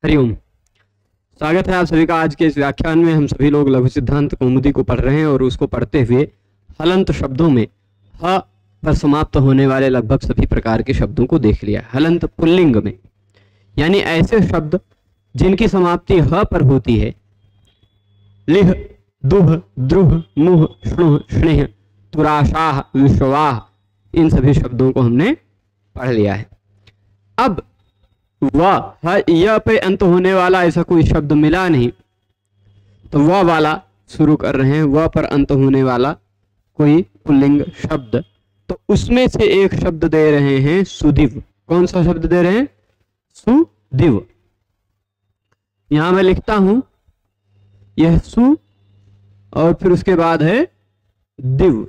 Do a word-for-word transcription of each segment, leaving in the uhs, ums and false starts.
हरिओम। स्वागत है आप सभी का आज के इस व्याख्यान में। हम सभी लोग लघु सिद्धांत कौमुदी को पढ़ रहे हैं और उसको पढ़ते हुए हलंत शब्दों में ह पर समाप्त होने वाले लगभग सभी प्रकार के शब्दों को देख लिया। हलंत पुल्लिंग में यानी ऐसे शब्द जिनकी समाप्ति ह पर होती है। लिह, दुह, द्रुह, मुह, श्णुह, श्णेह, तुराशाह, विश्वाह, इन सभी शब्दों को हमने पढ़ लिया है। अब वह य पे अंत होने वाला ऐसा कोई शब्द मिला नहीं, तो वह वाला शुरू कर रहे हैं। वह पर अंत होने वाला कोई पुल्लिंग शब्द, तो उसमें से एक शब्द दे रहे हैं सुदिव। कौन सा शब्द दे रहे हैं? सुदिव। यहां मैं लिखता हूं, यह सु और फिर उसके बाद है दिव,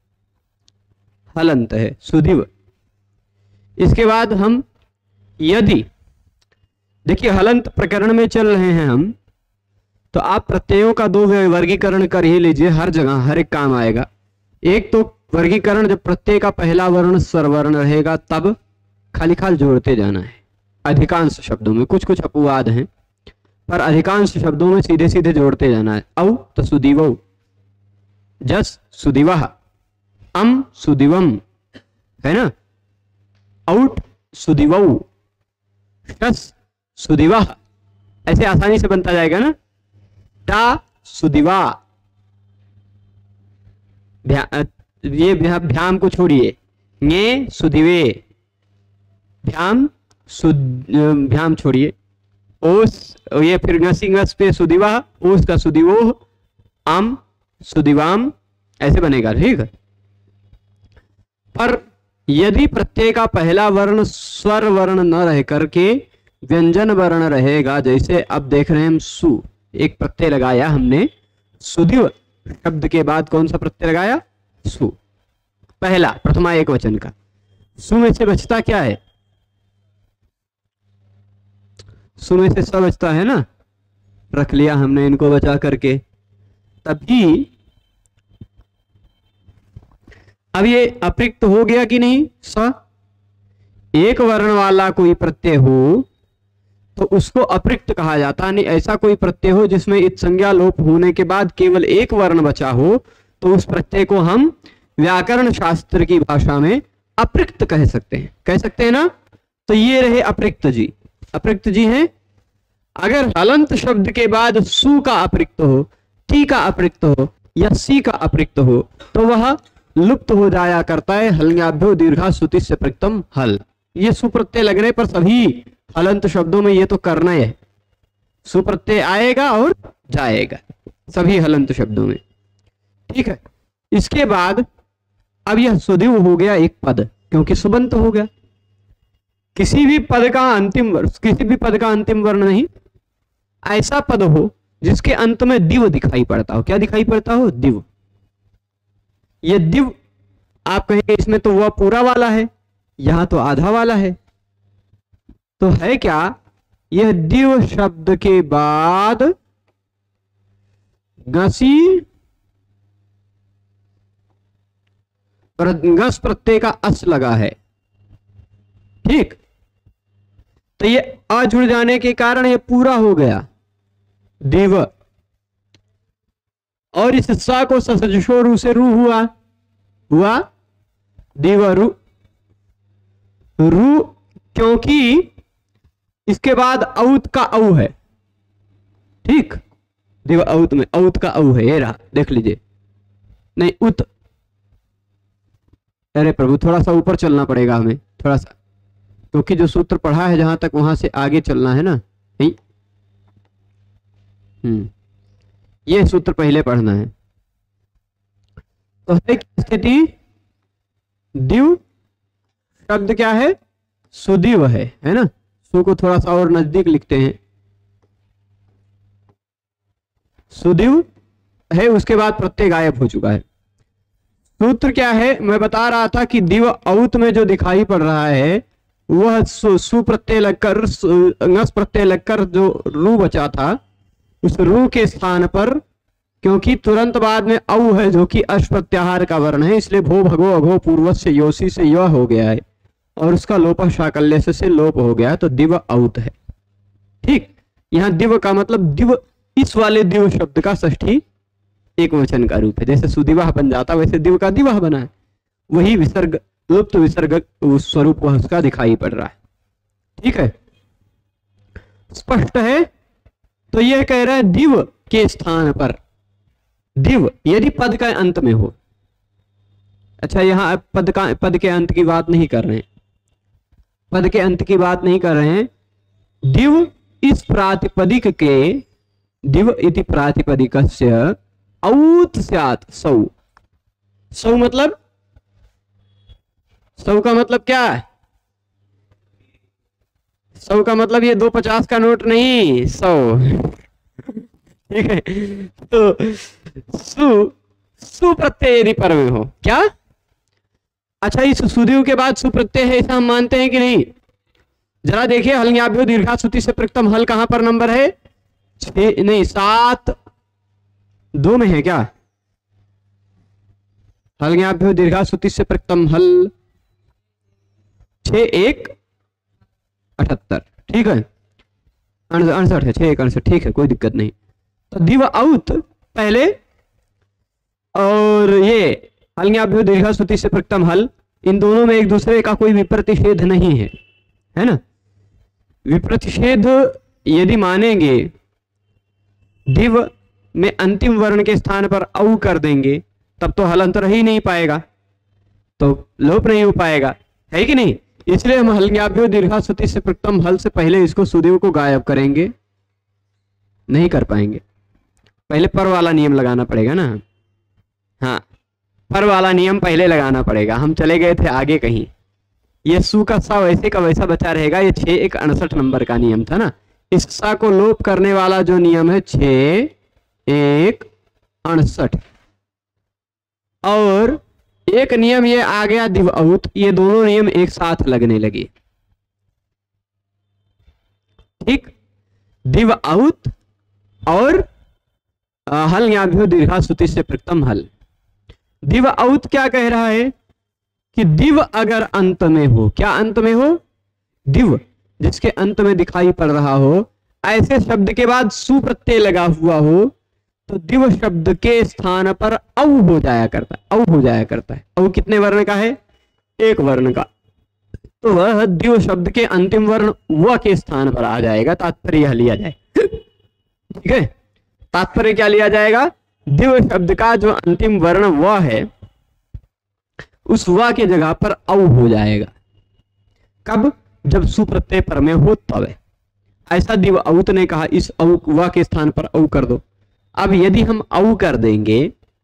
हलंत है सुदिव। इसके बाद हम यदि, देखिए हलंत प्रकरण में चल रहे हैं हम, तो आप प्रत्ययों का दो वर्गीकरण कर ही लीजिए, हर जगह हर एक काम आएगा। एक तो वर्गीकरण जब प्रत्यय का पहला वर्ण स्वरवर्ण रहेगा तब खाली खाल जोड़ते जाना है। अधिकांश शब्दों में, कुछ कुछ अपवाद हैं, पर अधिकांश शब्दों में सीधे सीधे जोड़ते जाना है। औ तो सुदिवौ, जस सुदिवः, अम सुदिवम, है ना। औट सुदिवौ, शस सुदिवः, ऐसे आसानी से बनता जाएगा ना। टा सुदिवा, भ्या, ये भ्या, भ्याम को छोड़िए, ङे सुदिवे, भ्याम सुद, भ्याम छोड़िए, ओस, ये फिर ngसी ngस पे सुदिवा, ओस का सुदिवोह, आम सुदिवाम, ऐसे बनेगा, ठीक है। पर यदि प्रत्यय का पहला वर्ण स्वर वर्ण न रह करके व्यंजन वर्ण रहेगा, जैसे अब देख रहे हैं हम सु, एक प्रत्यय लगाया हमने, सुदिव शब्द के बाद कौन सा प्रत्यय लगाया? सु, पहला प्रथमा एक वचन का। सु में से बचता क्या है? सु में से स बचता है ना, रख लिया हमने इनको बचा करके। तभी अब ये अप्रिक्त हो गया कि नहीं? स, एक वर्ण वाला कोई प्रत्यय हो तो उसको अप्रिक्त कहा जाता है। नहीं, ऐसा कोई प्रत्यय हो जिसमें इत संज्ञा लोप होने के बाद केवल एक वर्ण बचा हो, तो उस प्रत्यय को हम व्याकरण शास्त्र की भाषा में अप्रिक्त कह सकते हैं। कह सकते हैं ना। तो ये रहे अप्रिक्त जी। अप्रिक्त जी हैं। अगर हलंत शब्द के बाद सु का अप्रिक्त हो, टी का अप्रिक्त हो या सी का अप्रिक्त हो, तो वह लुप्त हो जाया करता है। हलन्याभ्यो दीर्घा सुति से प्रकृतम हल। ये सुप्रत्यय लगने पर सभी हलंत शब्दों में ये तो करना है, सुप्रत्यय आएगा और जाएगा सभी हलंत शब्दों में, ठीक है। इसके बाद अब यह सुदिव हो गया एक पद, क्योंकि सुबंत हो गया। किसी भी पद का अंतिम वर्ण, किसी भी पद का अंतिम वर्ण नहीं, ऐसा पद हो जिसके अंत में दिव दिखाई पड़ता हो। क्या दिखाई पड़ता हो? दिव। ये दिव आप कहेंगे इसमें तो वह पूरा वाला है, यहां तो आधा वाला है, तो है क्या? यह दिव शब्द के बाद गसी गस प्रत्यय का अस लगा है, ठीक। तो ये अ जुड़ जाने के कारण ये पूरा हो गया दिव, और इस सा को ससजशो रू से रू हुआ हुआ दिव रू रू, क्योंकि इसके बाद औत का औ है, ठीक। दिव औत में औत का औ है, ये रहा, देख लीजिए। नहीं उत, अरे प्रभु थोड़ा सा ऊपर चलना पड़ेगा हमें, थोड़ा सा, क्योंकि जो सूत्र पढ़ा है जहां तक वहां से आगे चलना है ना। नहीं, हम्म ये सूत्र पहले पढ़ना है। तो है स्थिति, दिव शब्द क्या है? सुदिव है, है ना। सु को थोड़ा सा और नजदीक लिखते हैं, सुदिव है, उसके बाद प्रत्यय गायब हो चुका है। सूत्र क्या है? मैं बता रहा था कि दिव औत में जो दिखाई पड़ रहा है वह सु, सु प्रत्यय लगकर, ngस प्रत्यय लगकर जो रू बचा था, उस रू के स्थान पर, क्योंकि तुरंत बाद में औ है जो कि अश प्रत्याहार का वर्ण है, इसलिए भो भगो अघो पूर्वस्य योसी से य हो गया है, और उसका लोप शाकल्य से लोप हो गया, तो दिव औत है, ठीक। यहाँ दिव का मतलब दिव, इस वाले दिव शब्द का षष्ठी एक वचन का रूप है। जैसे सुदिवाह बन जाता वैसे दिव का दिवाह बना है, वही विसर्ग लुप्त विसर्ग स्वरूप वह उसका दिखाई पड़ रहा है। ठीक है, स्पष्ट है। तो यह कह रहा है दिव के स्थान पर दिव यदि पद का अंत में हो। अच्छा, यहां पद का पद के अंत की बात नहीं कर रहे हैं, पद के अंत की बात नहीं कर रहे हैं। दिव इस प्रातिपदिक के दिव इति प्रातिपदिकस्य औत स्यात् सौ। सौ मतलब सौ का मतलब क्या है? सौ का मतलब ये दो पचास का नोट नहीं, सौ। ठीक है, तो सु सु प्रत्यय यदि पर में हो क्या? अच्छा, इस सुदिव के बाद सुप्रत्यय है ऐसा हम मानते हैं कि नहीं? जरा देखिए, हल्ङ्याभ्यो दीर्घा श्रुति से प्रयुक्तम हल कहां पर नंबर है? छह नहीं सात दो में है क्या? हल्ङ्याभ्यो दीर्घा श्रुति से प्रयुक्तम हल छह एक अठहत्तर। ठीक है, अड़सठ है, छह एक अड़सठ। ठीक है, कोई दिक्कत नहीं। तो दिव औत पहले और ये हल्ङ्याभ्यो दीर्घा श्रुति से प्रयुक्तम हल, इन दोनों में एक दूसरे का कोई विप्रतिषेध नहीं है, है ना? विप्रतिषेध यदि मानेंगे, दिव में अंतिम वर्ण के स्थान पर औ कर देंगे तब तो हलंतर ही नहीं पाएगा, तो लोप नहीं हो पाएगा, है कि नहीं? इसलिए हम हल्ङ्याभ्यो दीर्घा श्रुति से प्रयुक्तम हल से पहले इसको सुदेव को गायब करेंगे, नहीं कर पाएंगे। पहले पर वाला नियम लगाना पड़ेगा ना। हाँ, पर वाला नियम पहले लगाना पड़ेगा। हम चले गए थे आगे कहीं। ये सु का सा वैसे का वैसा बचा रहेगा। ये छह एक अड़सठ नंबर का नियम था ना। इस सा को लोप करने वाला जो नियम है छह एक अड़सठ, और एक नियम ये आ गया दिव औत। ये दोनों नियम एक साथ लगने लगे। ठीक, दिव औत और हल्ङ्याभ्यो दीर्घा श्रुति से प्रयुक्तम हल। दिव औत क्या कह रहा है कि दिव अगर अंत में हो, क्या अंत में हो? दिव जिसके अंत में दिखाई पड़ रहा हो, ऐसे शब्द के बाद सु प्रत्यय लगा हुआ हो, तो दिव शब्द के स्थान पर औ हो जाया करता है। औ हो जाया करता है। औ कितने वर्ण का है? एक वर्ण का। तो वह दिव शब्द के अंतिम वर्ण व के स्थान पर आ जाएगा। तात्पर्य यह लिया जाए। ठीक है, तात्पर्य क्या लिया जाएगा? दिव शब्द का जो अंतिम वर्ण व है, उस व के जगह पर औ हो जाएगा। कब? जब सुप्रत्यय पर में हो तब। ऐसा दिव औत ने कहा, इस औ व के स्थान पर औ कर दो। अब यदि हम औ कर देंगे,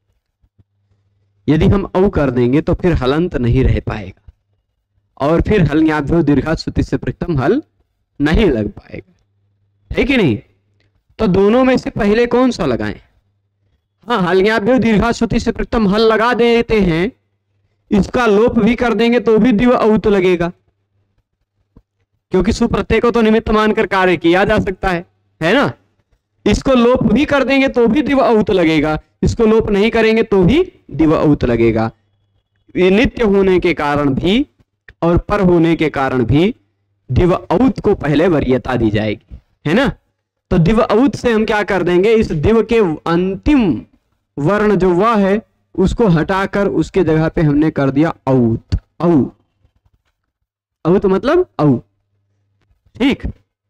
यदि हम औ कर देंगे तो फिर हलंत नहीं रह पाएगा, और फिर हल्ङ्याभ्यो दीर्घा श्रुति से प्रयुक्तम हल नहीं लग पाएगा, है कि नहीं? तो दोनों में से पहले कौन सा लगाएं? हाँ, हल्ङ्याभ्यो दीर्घा श्रुति से प्रयुक्तम हल लगा देते हैं, इसका लोप भी कर देंगे तो भी दिव औत लगेगा, क्योंकि सुप्रत्यय को तो निमित्त मानकर कार्य किया जा सकता है, है ना? इसको लोप भी कर देंगे तो भी दिव औत लगेगा, इसको लोप नहीं करेंगे तो भी दिव औत लगेगा। ये नित्य होने के कारण भी और पर होने के कारण भी दिव औत को पहले वरीयता दी जाएगी, है ना? तो दिव औत से हम क्या कर देंगे? इस दिव के अंतिम वर्ण जो वह है उसको हटाकर उसके जगह पे हमने कर दिया औत। औ औत मतलब औ। ठीक,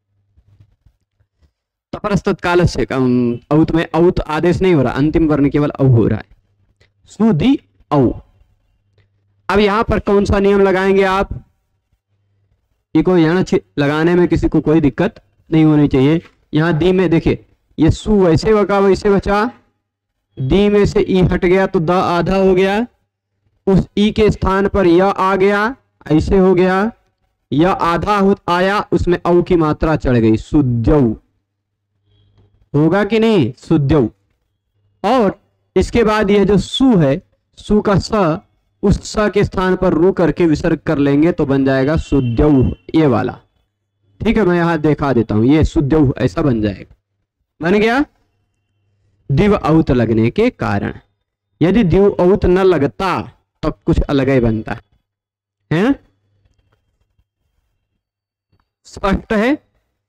तपरस्तत् काल से औत में औत आदेश नहीं हो रहा, अंतिम वर्ण केवल औ हो रहा है। सुदी औ। अब यहां पर कौन सा नियम लगाएंगे आप? ये कोई यहाँ लगाने में किसी को कोई दिक्कत नहीं होनी चाहिए। यहाँ दी में देखिए, ये सु वैसे बका वैसे बचा, दी में से ई हट गया तो द आधा हो गया, उस ई के स्थान पर य आ गया, ऐसे हो गया, या आधा हो आया, उसमें औ की मात्रा चढ़ गई, सुद्यौ होगा कि नहीं? सुद्यौ। और इसके बाद यह जो सु है, सु का स, उस स के स्थान पर रू करके विसर्ग कर लेंगे तो बन जाएगा सुद्यौ, ये वाला। ठीक है, मैं यहां दिखा देता हूं, ये सुद्यौ ऐसा बन जाएगा। बन गया दिव औत लगने के कारण। यदि दिव औत न लगता तो कुछ अलग ही बनता है, है? स्पष्ट है?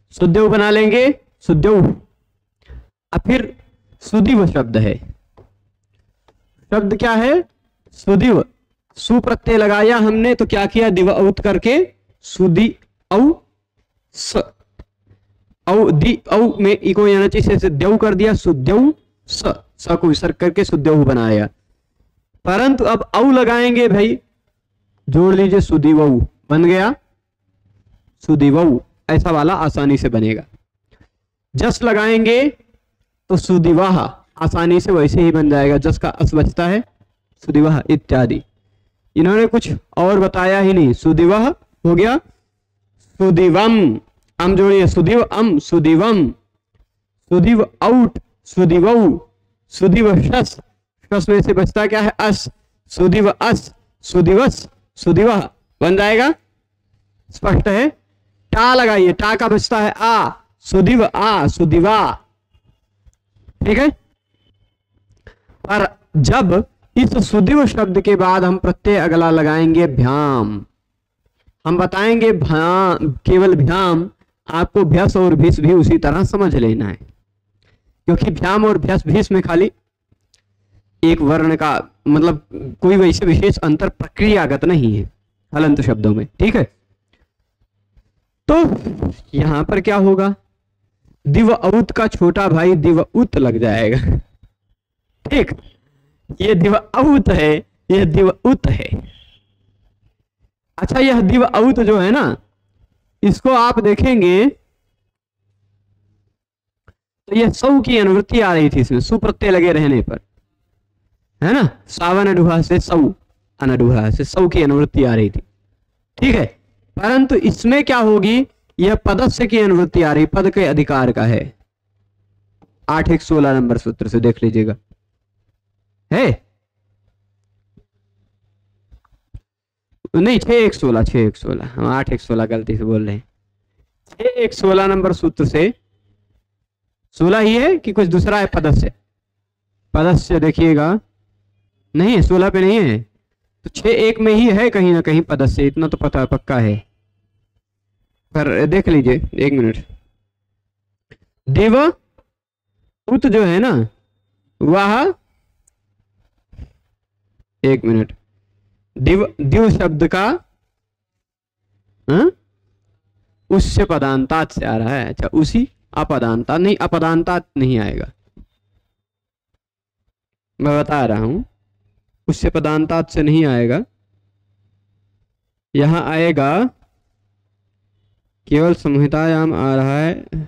सुदेव बना लेंगे, सुदेव। अब फिर सुदिव शब्द है, शब्द क्या है? सुदिव। सु प्रत्यय लगाया हमने तो क्या किया? दिव औत करके सुदी औ स, औ दी औ में इको यानी से देव कर दिया, सुदेव स, स को विसर्ग करके सुदेव बनाया। परंतु अब औ लगाएंगे भाई, जोड़ लीजिए, सुदिवऊ बन गया, सुदिवऊ ऐसा वाला आसानी से बनेगा। जस लगाएंगे तो सुदिवाह आसानी से वैसे ही बन जाएगा, जस का अस बचता है, सुदिवाह इत्यादि। इन्होंने कुछ और बताया ही नहीं, सुदिवाह हो गया, सुदिवम, अम जोड़िए, सुदिव अम, सुदिवम, सुदिव आउट, सुदिवऊ, सुदिव शस, शस में से बचता क्या है? अस, सुदिव अस, सुदिवस, सुदिवाह बन जाएगा। स्पष्ट है? टा लगाइए, टा का बचता है आ, सुदिव आ, सुदिवा। ठीक है। पर जब इस सुदिव शब्द के बाद हम प्रत्यय अगला लगाएंगे भ्याम, हम बताएंगे भ्याम, केवल भ्याम, आपको भ्यस और भिस भी उसी तरह समझ लेना है, क्योंकि भ्याम और भ्यस भिस में खाली एक वर्ण का मतलब कोई वैसे विशेष अंतर प्रक्रियागत नहीं है हलंत शब्दों में। ठीक है। तो यहां पर क्या होगा? दिव औत का छोटा भाई दिव उत लग जाएगा। ठीक, ये दिव औत है, यह दिव उत है। अच्छा, यह दिव औत जो है ना, इसको आप देखेंगे तो यह सौ की अनुवृत्ति आ रही थी इसमें, सुप्रत्यय लगे रहने पर, है ना। सावन डुहा से सौ, अनडुहा से सौ की अनुवृत्ति आ रही थी। ठीक है। परंतु इसमें क्या होगी? यह पदस्य की अनुवृत्ति आ रही, पद के अधिकार का है। आठ एक सोलह नंबर सूत्र से देख लीजिएगा, है नहीं, छह एक सोलह, छह एक सोलह, हम आठ एक सोलह गलती से बोल रहे हैं। छह एक सोलह नंबर सूत्र से, सोलह ही है कि कुछ दूसरा है? पदस्य, पदस्य देखिएगा, नहीं है, सोलह पे नहीं है, तो छह एक में ही है कहीं ना कहीं पदस्य, इतना तो पता पक्का है। पर देख लीजिए एक मिनट। दिव उत जो है ना, वह, एक मिनट, दिव दिव शब्द का हा? उससे पदांतात से आ रहा है। अच्छा, उसी अपदांतात नहीं, अपदांतात नहीं आएगा, मैं बता रहा हूं, उससे पदांतात से नहीं आएगा। यहां आएगा, केवल संहितायाम आ रहा है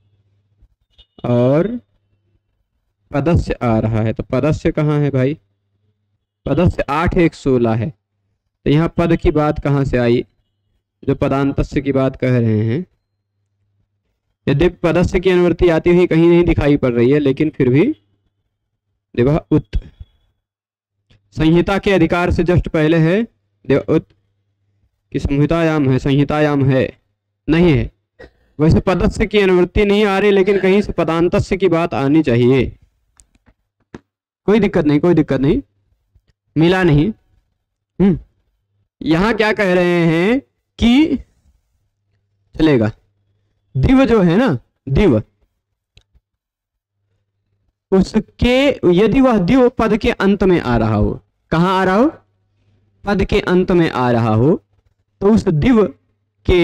और पदस्य आ रहा है। तो पदस्य कहाँ है भाई? पदस्य आठ एक सोलह है, तो यहाँ पद की बात कहाँ से आई? जो पदांतस्य की बात कह रहे हैं। यदि पदस्य की अनुवृत्ति आती हुई कहीं नहीं दिखाई पड़ रही है, लेकिन फिर भी देव उत संहिता के अधिकार से जस्ट पहले है। देव उत की संहितायाम है, संहितायाम है नहीं है। वैसे पदस्य की अनुवृत्ति नहीं आ रही, लेकिन कहीं से पदांतस्य की बात आनी चाहिए। कोई दिक्कत नहीं, कोई दिक्कत नहीं, मिला नहीं। हम्म यहां क्या कह रहे हैं कि चलेगा, दिव जो है ना, दिव, उसके यदि वह दिव पद के अंत में आ रहा हो, कहां आ रहा हो? पद के अंत में आ रहा हो, तो उस दिव के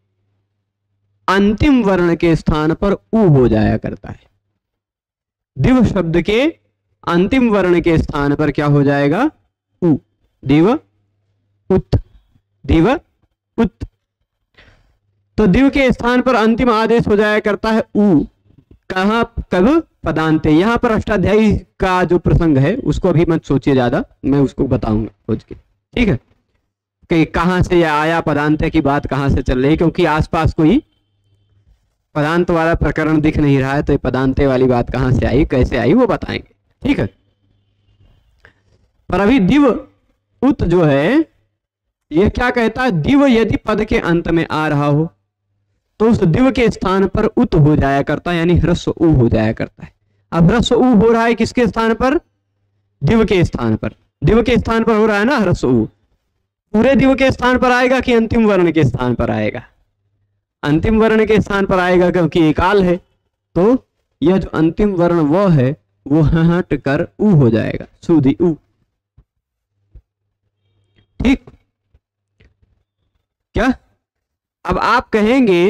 अंतिम वर्ण के स्थान पर उ हो जाया करता है। दिव शब्द के अंतिम वर्ण के स्थान पर क्या हो जाएगा? उ। दिव उत, दिव उत। तो दिव के स्थान पर अंतिम आदेश हो जाया करता है उ। कहां? कब? पदांते। यहां पर अष्टाध्यायी का जो प्रसंग है उसको अभी मत सोचिए ज्यादा, मैं उसको बताऊंगा खोज के। ठीक है, कि कहां से यह आया, पदांते की बात कहां से चल रही है, क्योंकि आसपास कोई पदांत वाला प्रकरण दिख नहीं रहा है, तो ये पदांते वाली बात कहां से आई, कैसे आई, वो बताएंगे। ठीक है। पर अभी दिव उत जो है, ये क्या कहता है? दिव यदि पद के अंत में आ रहा हो तो उस दिव के स्थान पर उत हो जाया करता है, यानी ह्रस्व उ हो जाया करता है। अब ह्रस्व उ हो रहा है किसके स्थान पर? दिव के स्थान पर। दिव के स्थान पर हो रहा है ना ह्रस्व उ। पूरे दिव के स्थान पर आएगा कि अंतिम वर्ण के स्थान पर आएगा? अंतिम वर्ण के स्थान पर आएगा क्योंकि एकाल है, तो यह जो अंतिम वर्ण वो है वो हट कर ऊ हो जाएगा, सुधी ऊ। ठीक, क्या अब आप कहेंगे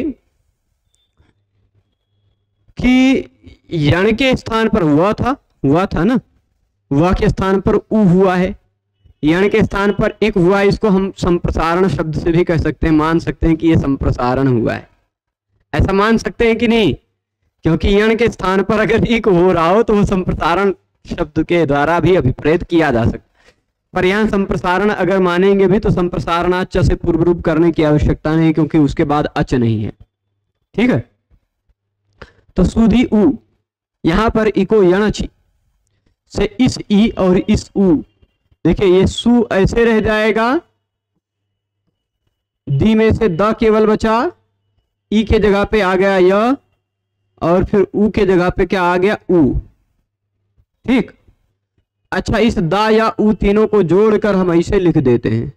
कि यण के स्थान पर हुआ था, हुआ था ना, हुआ के स्थान पर ऊ हुआ है, यण के स्थान पर एक हुआ, इसको हम संप्रसारण शब्द से भी कह सकते हैं, मान सकते हैं कि ये संप्रसारण हुआ है, ऐसा मान सकते हैं कि नहीं? क्योंकि यण के स्थान पर अगर एक हो रहा हो तो वो संप्रसारण शब्द के द्वारा भी अभिप्रेत किया जा सकता है, पर यहाँ संप्रसारण अगर मानेंगे भी तो संप्रसारणाच से पूर्व रूप करने की आवश्यकता नहीं, क्योंकि उसके बाद अच नहीं है। ठीक है, तो सुधी ऊ, यहां पर इको यणचि से इस ई और इस ऊ, देखिए ये सु ऐसे रह जाएगा, दी में से द केवल बचा, ई के जगह पे आ गया य, और फिर ऊ के जगह पे क्या आ गया ऊ। ठीक, अच्छा इस दा या ऊ तीनों को जोड़कर हम ऐसे लिख देते हैं।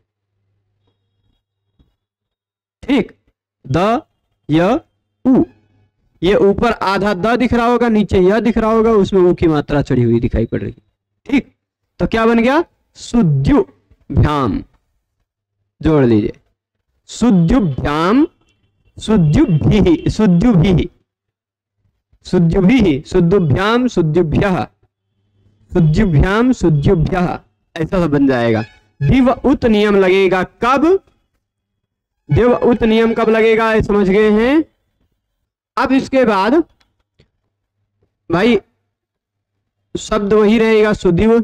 ठीक, द य ऊ, ये ऊपर आधा द दिख रहा होगा, नीचे यह दिख रहा होगा, उसमें ऊ की मात्रा चढ़ी हुई दिखाई पड़ रही। ठीक, तो क्या बन गया? सुद्युभ्याम, जोड़ लीजिए, सुद्युभ्याम, सुद्युभिः, सुद्युभिः, सुद्युभिः, सुद्युभ्याम, सुद्युभ्यः, सुद्युभ्याम, सुद्युभ्यः, ऐसा सब बन जाएगा। दिव उत नियम लगेगा कब? दिव उत नियम कब लगेगा, समझ गए हैं? अब इसके बाद भाई शब्द वही रहेगा, सुदिव,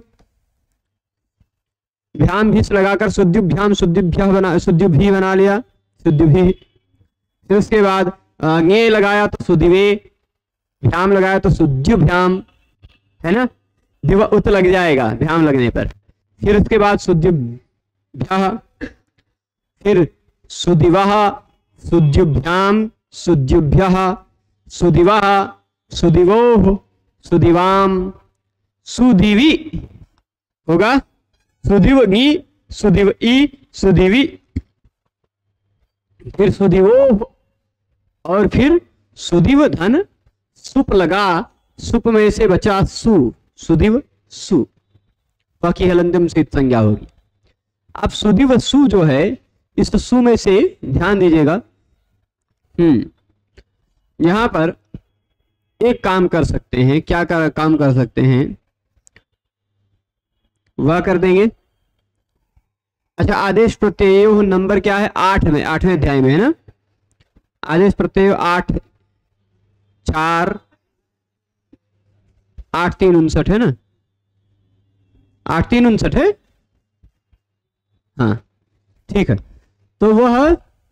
भ्याम भिस लगाकर सुद्युभ्याम, सुद्युभ्य बना, सुद्युभी बना लिया, सुद्युभी। फिर उसके बाद गे लगाया तो सुदिवे, भ्याम लगाया तो सुद्युभ्याम, है ना, दिव उत लग जाएगा भ्याम लगने पर। फिर उसके बाद सुद्युभ्यः, फिर सुदिवः, सुद्युभ्याम, सुद्युभ्यः, सुदिवः, सुदिवोः, सुदिवाम, सुदिवि होगा, सुदिवगी, सुदिवई, सुदिवि, फिर सुदिवोः, और फिर सुदिव धन सुप लगा, सुप में से बचा सु, सुदिव सु, बाकी हलंतम से संज्ञा होगी। अब सुदिव सु जो है, इस सु में से ध्यान दीजिएगा, हम्म यहां पर एक काम कर सकते हैं, क्या कर, काम कर सकते हैं, वह कर देंगे। अच्छा, आदेश प्रत्यय नंबर क्या है? आठ में, आठवें अध्याय में है ना, आदेश प्रत्यय आठ, चार, आठ तीन उनसठ है ना, आठ तीन उनसठ है, हाँ ठीक है। तो वह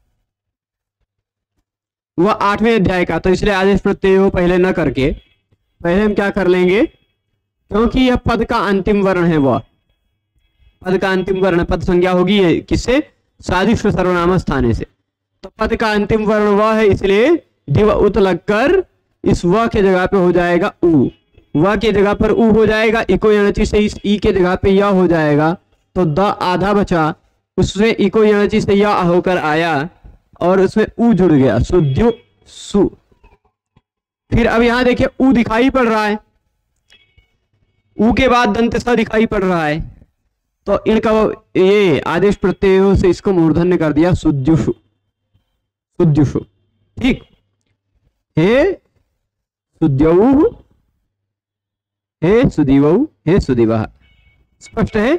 वह आठवें अध्याय का, तो इसलिए आदेश प्रत्यय पहले न करके पहले हम क्या कर लेंगे, क्योंकि यह पद का अंतिम वर्ण है, वह पद का अंतिम वर्ण, पद संज्ञा होगी किससे? सादृश्य सर्वनाम स्थाने से। तो पद का अंतिम वर्ण वह है, इसलिए दिव उत लगकर इस व के जगह पे हो जाएगा उ, व के जगह पर उ हो जाएगा, इको यणचि से इस ई के जगह पे या हो जाएगा, तो द आधा बचा, उससे इको यणचि से या होकर आया और उसमें उ जुड़ गया, सुद्यु सु। फिर अब यहां देखिए उ दिखाई पड़ रहा है, उ के बाद दंत स दिखाई पड़ रहा है, तो इनका ये आदेश प्रत्ययों से इसको मूर्धन्य कर दिया, सुद्युषु, सुद्युषु। ठीक, हे सुद्यौ, हे सुदिवौ, हे सुदिवः, स्पष्ट है।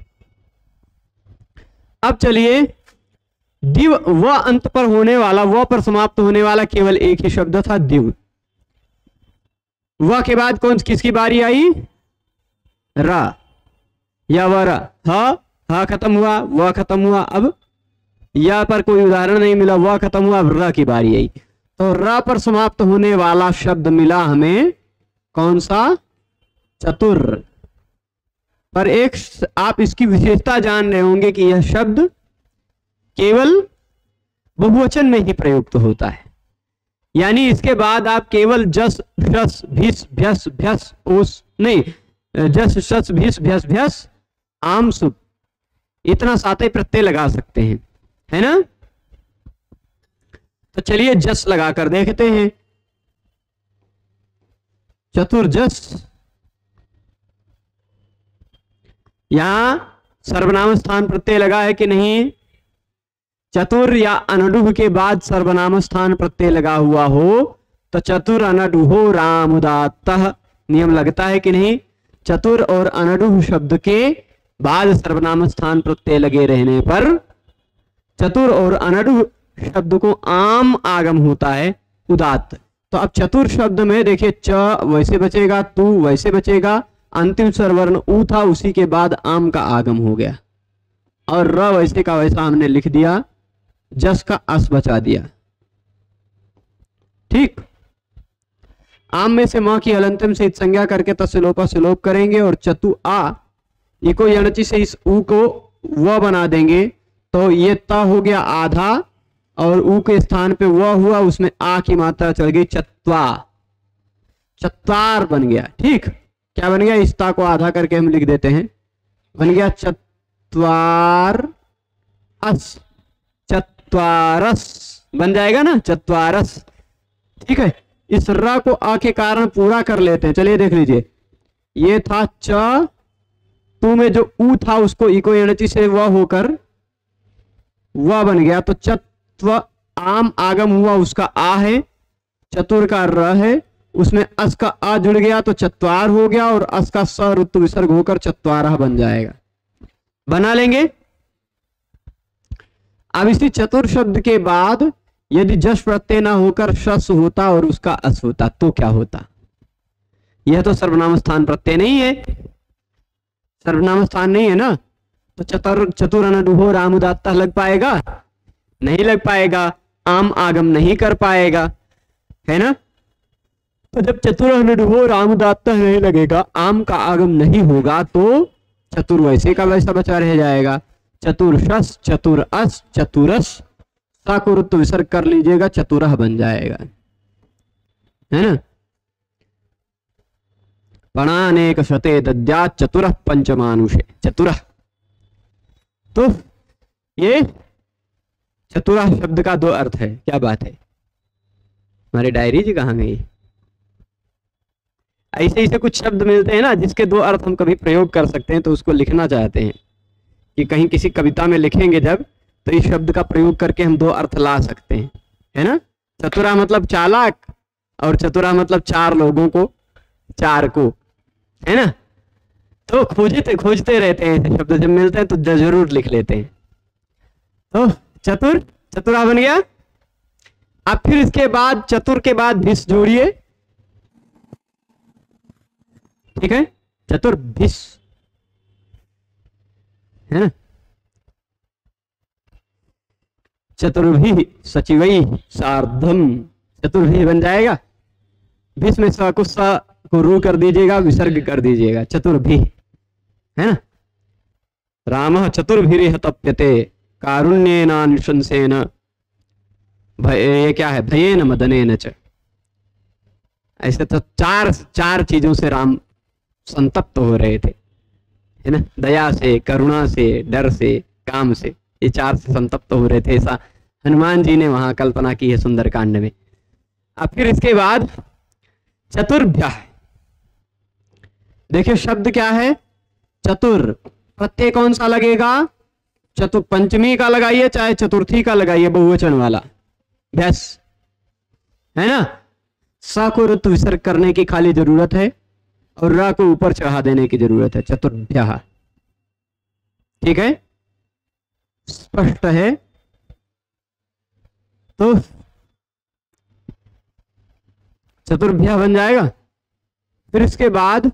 अब चलिए, दिव व अंत पर होने वाला, व पर समाप्त होने वाला केवल एक ही शब्द था, दिव। व के बाद कौन किसकी बारी आई? रा या व रा, ह ह खत्म हुआ, व खत्म हुआ, अब या पर कोई उदाहरण नहीं मिला, व खत्म हुआ, अब र की बारी आई। तो र पर समाप्त होने वाला शब्द मिला हमें, कौन सा? चतुर। पर एक आप इसकी विशेषता जान रहे होंगे कि यह शब्द केवल बहुवचन में ही प्रयुक्त होता है, यानी इसके बाद आप केवल जस, भ्यस, भिस, भ्यस, भ्यस, ओस नहीं, जस, शस, भिस, भ्यस, भ्यस, आम, सुप, इतना सातों प्रत्यय लगा सकते हैं, है ना। तो चलिए जस लगाकर देखते हैं। चतुर्जस, यहां सर्वनाम स्थान प्रत्यय लगा है कि नहीं? चतुर या अनडुह के बाद सर्वनाम स्थान प्रत्यय लगा हुआ हो तो चतुर अनडुहो राम उदात्तः नियम लगता है कि नहीं? चतुर और अनडुह शब्द के बाद सर्वनाम स्थान प्रत्यय लगे रहने पर चतुर और अनडुह शब्द को आम आगम होता है उदात्त। तो अब चतुर शब्द में देखिए च वैसे बचेगा, तू वैसे बचेगा, अंतिम स्वरवर्ण ऊ था, उसी के बाद आम का आगम हो गया, और र वैसे का वैसा हमने लिख दिया, जस का अस बचा दिया। ठीक, आम में से मां की हलंतम से संज्ञा करके तस्लोपा सुलोप करेंगे और चतु आ इको यणचि से इस ऊ को व बना देंगे, तो ये त हो गया आधा और ऊ के स्थान पे व हुआ, उसमें आ की मात्रा चढ़ गई, चत्वा, चत्वार बन गया। ठीक, क्या बन गया? इस ता को आधा करके हम लिख देते हैं, बन गया चत्वार अस, चत्वारस बन जाएगा ना, चत्वारस। ठीक है, इस र को आ के कारण पूरा कर लेते हैं। चलिए देख लीजिए, ये था च, तू में जो ऊ था उसको इको एणचि से व होकर व बन गया, तो चत्व आम आगम हुआ, उसका आ है, चतुर का र है, उसमें अस का आ जुड़ गया तो चत्वार हो गया, और अस का स ऋतु विसर्ग होकर चत्वारह बन जाएगा। बना लेंगे। अब इसी चतुर शब्द के बाद यदि जश प्रत्यय ना होकर शस होता और उसका अस होता तो क्या होता? यह तो सर्वनाम स्थान प्रत्यय नहीं है, सर्वनाम स्थान नहीं है ना, तो चतुर चतुर अनडुहो राम उदात्तः लग पाएगा? नहीं लग पाएगा, आम आगम नहीं कर पाएगा, है ना। तो जब चतुर अनडुहो राम उदात्तः नहीं लगेगा, आम का आगम नहीं होगा, तो चतुर वैसे का वैसा बचा रह जाएगा। चतुर्शस, चतुर अस, चतुरस, सा को ऋतु विसर्ग कर लीजिएगा, चतुरह बन जाएगा, है ना। पणानेक शते दद्या चतुरः पंचमानुषे, चतुरः। तो ये चतुरः शब्द का दो अर्थ है। क्या बात है, हमारी डायरी जी कहाँ गई? ऐसे ऐसे कुछ शब्द मिलते हैं ना जिसके दो अर्थ हम कभी प्रयोग कर सकते हैं, तो उसको लिखना चाहते हैं कि कहीं किसी कविता में लिखेंगे जब, तो इस शब्द का प्रयोग करके हम दो अर्थ ला सकते हैं, है ना। चतुरा मतलब चालाक, और चतुरा मतलब चार लोगों को, चार को, है ना। तो खोजते खोजते रहते हैं ऐसे शब्द, जब मिलते हैं तो जरूर लिख लेते हैं। तो चतुर, चतुरा बन गया। अब फिर इसके बाद चतुर के बाद भिस जोड़िए, ठीक है, चतुर्भिस, है ना। चतुर्भि सचिवई सार्धम, चतुर्भि बन जाएगा। भिस में स को स को रू कर दीजिएगा, विसर्ग कर दीजिएगा, चतुर्भि, है ना। रामः चतुर्भिरिह तप्यते कारुण्येनानुशंसेन, भय क्या है, भयेन मदनेन च। ऐसे तो चार चार चीजों से राम संतप्त हो रहे थे, है ना। दया से, करुणा से, डर से, काम से, ये चार से संतप्त हो रहे थे, ऐसा हनुमान जी ने वहां कल्पना की है सुंदरकांड में। अब फिर इसके बाद चतुर्भ्य, देखिए शब्द क्या है, चतुर। प्रत्यय कौन सा लगेगा? चतुर पंचमी का लगाइए चाहे चतुर्थी का लगाइए, बहुवचन वाला भ्यस, है ना। स को ऋतु विसर्ग करने की खाली जरूरत है और र को ऊपर चढ़ा देने की जरूरत है, चतुर्भ्य। ठीक है, स्पष्ट है। तो चतुर्भ्य बन जाएगा। फिर इसके बाद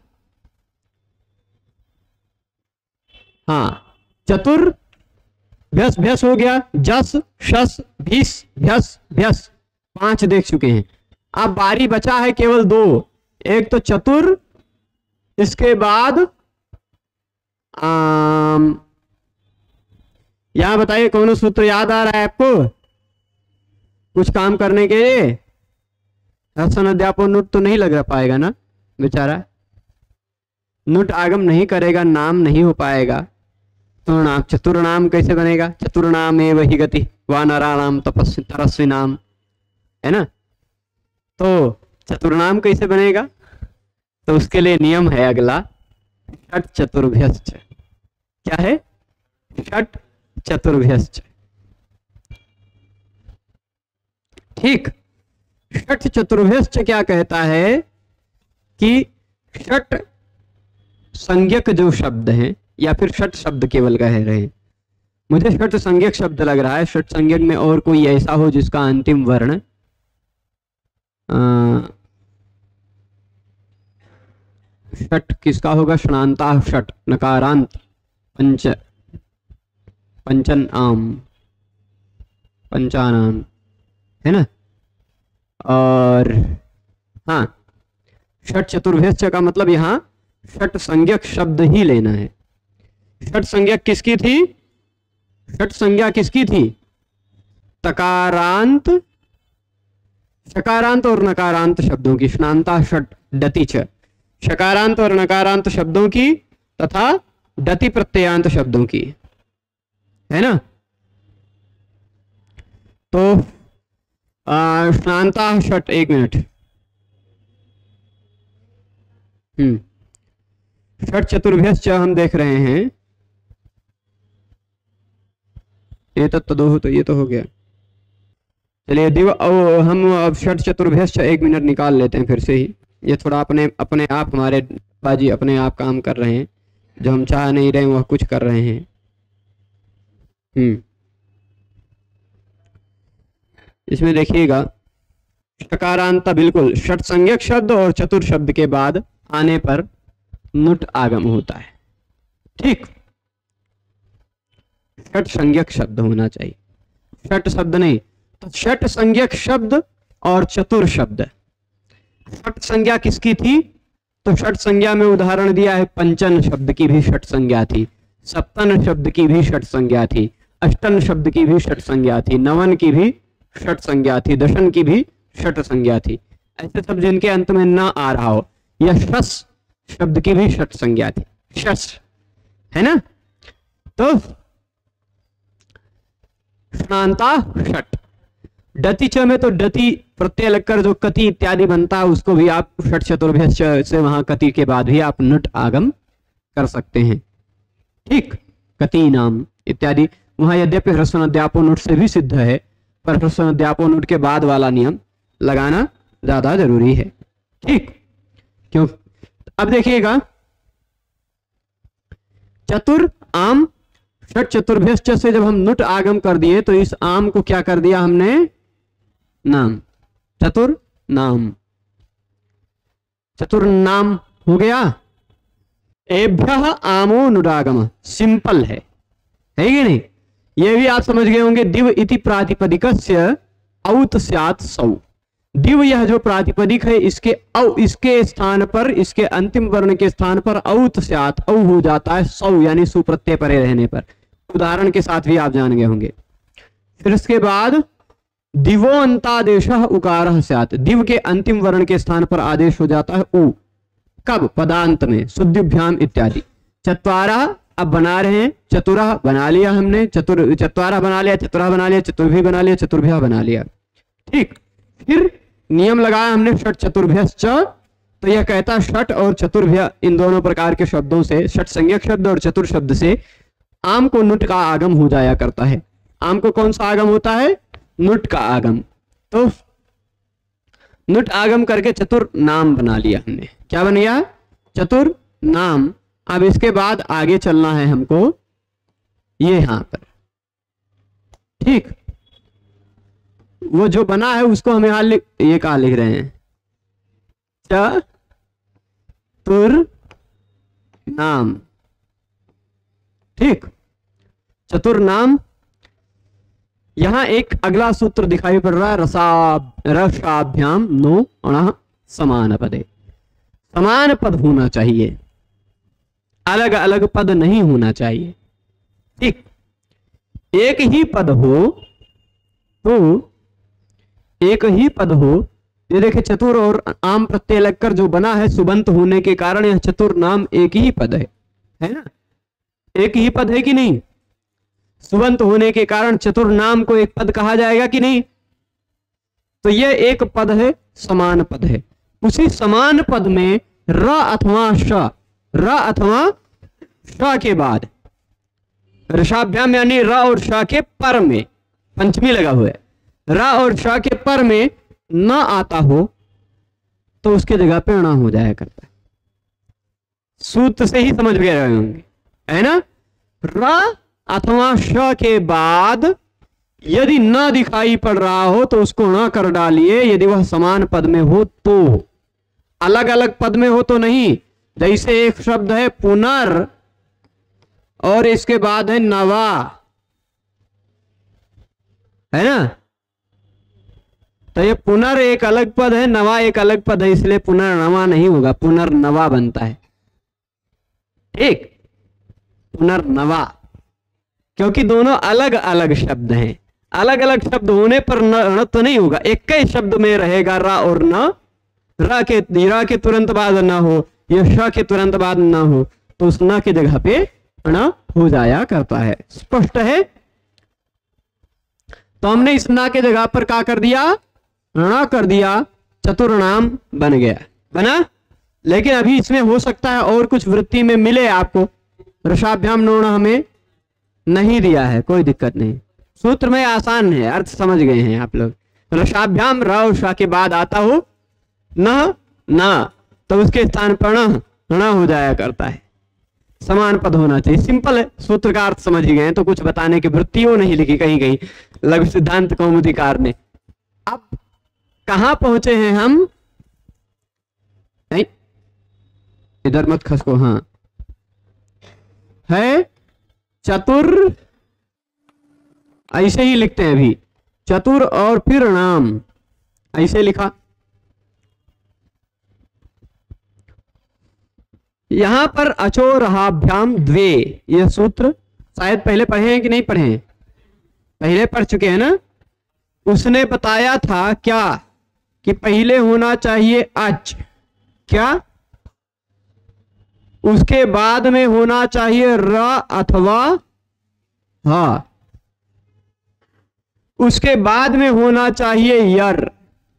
हाँ, चतुर भ्यस, भ्यस हो गया, जस, शस, भीस, भ्यस, भ्यस, पांच देख चुके हैं। अब बारी बचा है केवल दो, एक तो चतुर, इसके बाद आम। यहां बताइए कौन सूत्र याद आ रहा है आपको कुछ काम करने के लिए? रसन अध्यापन नुट तो नहीं लग पाएगा ना बेचारा, नुट आगम नहीं करेगा, नाम नहीं हो पाएगा। तो नाम चतुर्नाम कैसे बनेगा? चतुर्नाम एव हि गति वानराणाम तपस्वी तरस्वी नाम, है ना। तो चतुर्नाम कैसे बनेगा, तो उसके लिए नियम है अगला, षट चतुर्भ्यश्च। क्या है, षट चतुर्भ्यश्च। ठीक, षट चतुर्भ्यश्च क्या कहता है कि षट संज्ञक जो शब्द हैं, या फिर षट शब्द केवल कह रहे हैं, मुझे षट संज्ञक शब्द लग रहा है। षट संज्ञक में और कोई ऐसा हो जिसका अंतिम वर्ण षट किसका होगा, षणांता षट, नकारांत पंच, पंचन आम, पंचानाम, है ना। और हाँ, षट चतुर्भ्यश्च का मतलब यहाँ षट संज्ञक शब्द ही लेना है। षट संज्ञक किसकी थी, षट संज्ञा किसकी थी, तकारांत, शकारांत और नकारांत शब्दों की, स्नांता षट डति च, शकारांत और नकारांत शब्दों की तथा डति प्रत्ययांत शब्दों की, है ना। तो स्नांता षट, एक मिनट, हम्म षट चतुर्भ्यश्च हम देख रहे हैं, ये तत्व दो हो तो ये तो हो गया। चलिए दिव हम अब षट चतुर्भ्यश्च एक मिनट निकाल लेते हैं फिर से ही। ये थोड़ा अपने अपने आप हमारे बाजी अपने आप काम कर रहे हैं, जो हम चाह नहीं रहे वह कुछ कर रहे हैं। हम्म इसमें देखिएगा, शकारांत बिल्कुल षट संज्ञक शब्द और चतुर शब्द के बाद आने पर नुट आगम होता है। ठीक, षट संज्ञक शब्द होना चाहिए, षट शब्द नहीं। तो षट संज्ञक शब्द और चतुर शब्द। षट संज्ञा किसकी थी, तो षट संज्ञा में उदाहरण दिया है, पंचन शब्द की भी षट संज्ञा थी, सप्तन शब्द की भी षट संज्ञा थी, अष्टन शब्द की भी षट संज्ञा थी, नवन की भी षट संज्ञा थी, दशन की भी षट संज्ञा थी। ऐसे सब जिनके अंत में ना आ रहा हो, या शस शब्द की भी षट संज्ञा थी, शस, है ना। तो स्नांता षट, डति च में तो डति प्रत्यय लगकर जो कति इत्यादि बनता है उसको भी आप षट चतुर्भ्यश्च से वहां कति के बाद भी आप नुट आगम कर सकते हैं। ठीक, कति नाम इत्यादि वहां यद्यपि ह्रस्व अध्यापो नुट से भी सिद्ध है, पर ह्रस्व अध्यापो नुट के बाद वाला नियम लगाना ज्यादा जरूरी है। ठीक, क्यों, अब देखिएगा, चतुर आम षट चतुर्भ्यश्च से जब हम नुट आगम कर दिए तो इस आम को क्या कर दिया हमने, नाम, चतुर नाम, चतुर नाम हो गया। एभ्यः आमो नुरागम, सिंपल है, है कि नहीं। ये भी आप समझ गए होंगे, दिव इति प्रातिपदिकस्य औत स्यात् सौ। दिव यह जो प्रातिपदिक है, इसके औ इसके स्थान पर, इसके अंतिम वर्ण के स्थान पर औत स्यात्, औ हो जाता है सौ, यानी सुप्रत्यय परे रहने पर। उदाहरण के साथ भी आप जान गए होंगे। फिर इसके बाद दिवो अंतादेशः उकारः स्यात्, दिव के अंतिम वर्ण के स्थान पर आदेश हो जाता है उ, कब, पदांत में, शुद्धिभ्याम इत्यादि। चत्वारः अब बना रहे हैं, चतुरः बना लिया हमने, चतुर चत्वारः बना लिया, चतुरः बना लिया, चतुर्भी बना लिया, चतुर्भ्यः बना लिया। ठीक, फिर नियम लगाया हमने षट चतुर्भ्यश्च, तो यह कहता षट और चतुर्भ्य इन दोनों प्रकार के शब्दों से, षट संज्ञक शब्द और चतुर शब्द से आम को नुट का आगम हो जाया करता है। आम को कौन सा आगम होता है, नुट का आगम। तो नुट आगम करके चतुर नाम बना लिया हमने। क्या बन गया, चतुर नाम। अब इसके बाद आगे चलना है हमको, ये यहां पर। ठीक, वो जो बना है उसको हम यहां लिख, ये कहा लिख रहे हैं, चतुर नाम। ठीक, चतुर नाम। यहां एक अगला सूत्र दिखाई पड़ रहा है, रसा रसाभ्याम नो अणः समान पदे। समान पद होना चाहिए, अलग अलग पद नहीं होना चाहिए। ठीक, एक ही पद हो तो एक ही पद हो। ये देखिए, चतुर और आम प्रत्यय लगकर जो बना है, सुबंत होने के कारण यह चतुर नाम एक ही पद है, है ना। एक ही पद है कि नहीं, सुबंत होने के कारण चतुर नाम को एक पद कहा जाएगा कि नहीं। तो यह एक पद है, समान पद है। उसी समान पद में र अथवा श, र अथवा श के बाद ऋषाभ्याम यानी र और श के पर में पंचमी लगा हुआ है, र और श के पर में न आता हो तो उसके जगह पे ण हो जाया करता है। सूत्र से ही समझ गए होंगे, है ना। र अथवा श के बाद यदि न दिखाई पड़ रहा हो तो उसको न कर डालिए, यदि वह समान पद में हो तो। अलग अलग पद में हो तो नहीं। जैसे एक शब्द है पुनर और इसके बाद है नवा, है ना। तो ये पुनर एक अलग पद है, नवा एक अलग पद है, इसलिए पुनर्नवा नहीं होगा, पुनर्नवा बनता है। ठीक, पुनर्नवा, क्योंकि दोनों अलग अलग शब्द हैं। अलग अलग शब्द होने पर न तो नहीं होगा, एक ही शब्द में रहेगा रा और न। रा के रा के तुरंत बाद न हो या श के तुरंत बाद न हो तो उस न की जगह पे ण हो जाया करता है। स्पष्ट है। तो हमने इस न के जगह पर क्या कर दिया, ण कर दिया, चतुर्नाम बन गया, बना। लेकिन अभी इसमें हो सकता है और कुछ वृत्ति में मिले आपको। ऋषाभ्याम नोण हमें नहीं दिया है, कोई दिक्कत नहीं, सूत्र में आसान है, अर्थ समझ गए हैं आप लोग। ऋषाभ्याम र और श के बाद आता हो न न तो उसके स्थान पर ण ण हो जाया करता है। समान पद होना चाहिए, सिंपल है। सूत्र का अर्थ समझ ही गए, तो कुछ बताने की वृत्तियों नहीं लिखी कहीं कहीं लघु सिद्धांत कौमुदीकार ने। अब कहां पहुंचे हैं हम, नहीं इधर मत खसको, हाँ है चतुर, ऐसे ही लिखते हैं अभी, चतुर और फिर नाम, ऐसे लिखा। यहां पर अचोरहाभ्याम द्वे, यह सूत्र शायद पहले पढ़े हैं कि नहीं पढ़े हैं, पहले पढ़ चुके हैं ना। उसने बताया था क्या कि पहले होना चाहिए अच, क्या, उसके बाद में होना चाहिए र अथवा हा, उसके बाद में होना चाहिए यर।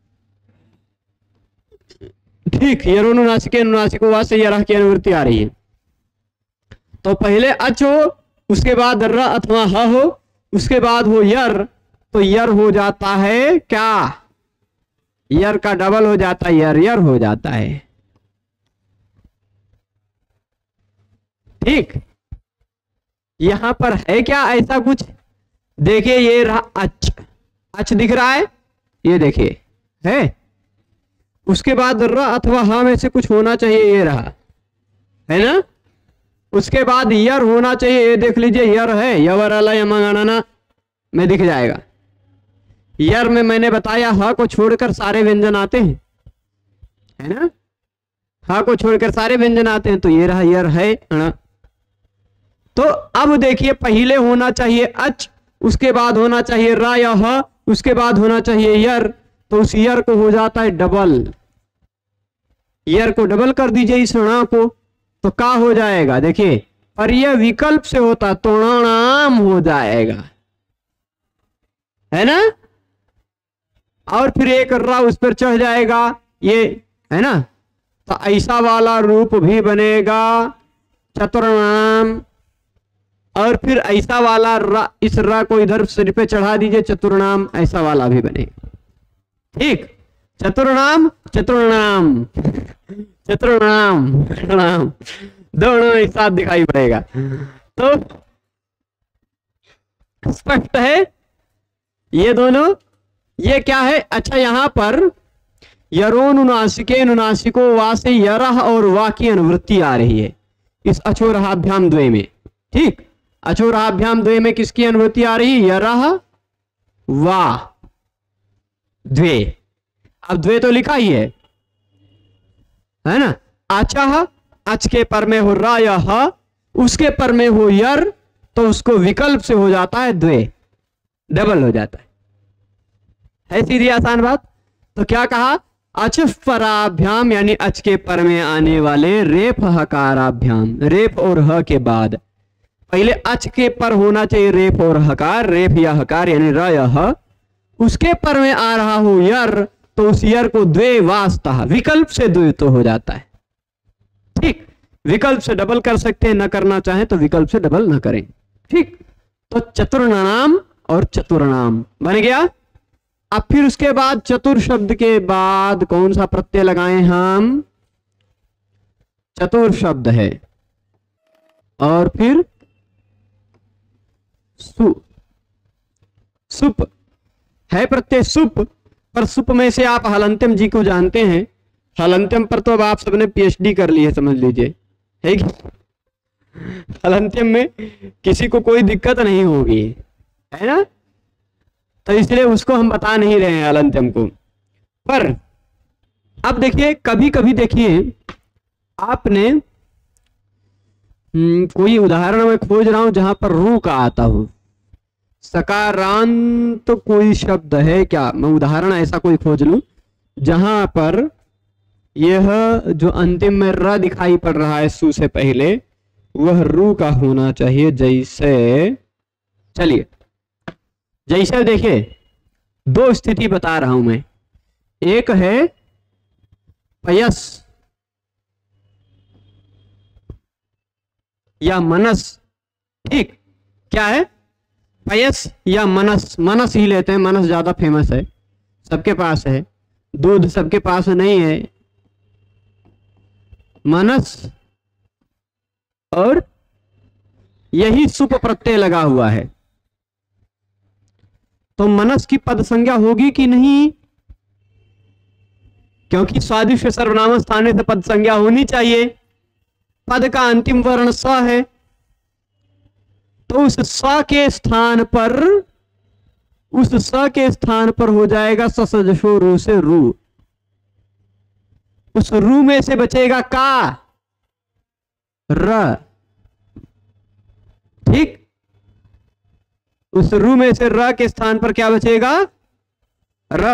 ठीक, यरोनुनासिक अनुनासिको वा से यरह की अनुवृत्ति आ रही है। तो पहले अच हो, उसके बाद र अथवा ह हो, उसके बाद हो यर, तो यर हो जाता है क्या, यर का डबल हो जाता है, यर यर हो जाता है। ठीक, यहां पर है क्या ऐसा कुछ, देखिए ये रहा अच, अच दिख रहा है, ये देखिए है। उसके बाद र अथवा हा में से कुछ होना चाहिए, ये रहा, है ना। उसके बाद यर होना चाहिए, ये देख लीजिए यर है, यवर अला यमगणना में दिख जाएगा। यर में मैंने बताया हा को छोड़कर सारे व्यंजन आते हैं, है ना। हा को छोड़कर सारे व्यंजन आते हैं, तो ये रहा यर है अण। तो अब देखिए पहले होना चाहिए अच, उसके बाद होना चाहिए रा या ह, उसके बाद होना चाहिए यर, तो उस यर को हो जाता है डबल। यर को डबल कर दीजिए इस ण को, तो क्या हो जाएगा, देखिए पर यह विकल्प से होता तो णाम हो जाएगा, है ना। और फिर एक रा उस पर चढ़ जाएगा, ये है ना। तो ऐसा वाला रूप भी बनेगा चतुर्नाम। और फिर ऐसा वाला रा, इस रा को इधर सिर पे चढ़ा दीजिए, चतुर्नाम, ऐसा वाला भी बनेगा। ठीक, चतुर्नाम चतुर्नाम चतुर्नाम नाम दोनों एक साथ दिखाई पड़ेगा। तो स्पष्ट है ये दोनों, ये क्या है। अच्छा, यहां पर यरोनुनासिके नुनासिको वा से यरह और वा की अनुवृत्ति आ रही है इस अचोरहाभ्याम द्वय में। ठीक, अचोरहाभ्याम द्वय में किसकी अनुवृत्ति आ रही है, यरह वा द्वे। अब द्वे तो लिखा ही है, है ना। अचह, अच के पर में हो रा या ह, उसके पर में हो यर, तो उसको विकल्प से हो जाता है द्वे, डबल हो जाता है, है सीधी आसान बात। तो क्या कहा, अच पराभ्याम यानी अच के पर में आने वाले रेफ हकाराभ्याम, रेफ और ह के बाद पहले अच के पर होना चाहिए रेफ और हकार, रेफ या हकार यानी र या ह, उसके पर में आ रहा हो यर, तो उस यर को द्वे वास्तः विकल्प से द्वित्व हो जाता है। ठीक, विकल्प से डबल कर सकते हैं, न करना चाहे तो विकल्प से डबल न करें। ठीक, तो चतुर्नाम और चतुर्नाम बन गया। अब फिर उसके बाद चतुर शब्द के बाद कौन सा प्रत्यय लगाएं हम? चतुर शब्द है और फिर सु, सुप है प्रत्यय सुप, पर सुप में से आप हलंत्यम जी को जानते हैं। हलंत्यम पर तो अब आप सबने पीएचडी कर ली है, समझ लीजिए, है कि हलंत्यम में किसी को कोई दिक्कत नहीं होगी, है ना? तो इसलिए उसको हम बता नहीं रहे हैं हलंत्यम को। पर अब देखिए, कभी कभी देखिए आपने हम्म, कोई उदाहरण मैं खोज रहा हूं जहां पर रू का आता हो। सकारांत तो कोई शब्द है क्या? मैं उदाहरण ऐसा कोई खोज लूं जहां पर यह जो अंतिम में र दिखाई पड़ रहा है सु से पहले, वह रू का होना चाहिए। जैसे, चलिए जैसे देखिए, दो स्थिति बता रहा हूं मैं। एक है पयस या मनस। ठीक, क्या है? पयस या मनस। मनस ही लेते हैं, मनस ज्यादा फेमस है, सबके पास है। दूध सबके पास नहीं है। मनस और यही सुप प्रत्यय लगा हुआ है, तो मनस की पद संज्ञा होगी कि नहीं? क्योंकि स्वादिष्ट सर्वनाम स्थाने से पद संज्ञा होनी चाहिए। पद का अंतिम वर्ण स है, तो उस स के स्थान पर, उस स के स्थान पर हो जाएगा ससजशो रू से रू। उस रू में से बचेगा का? र। ठीक, उस रू में से र के स्थान पर क्या बचेगा? र।